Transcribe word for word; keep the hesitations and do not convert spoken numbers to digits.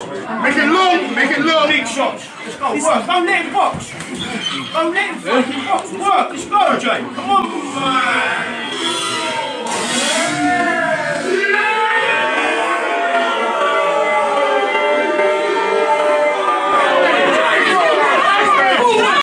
Make it long, make it long. Big shots. Let's go, work. Don't let him box. Don't let him fucking box. Work. Let's go, Jay. Come on.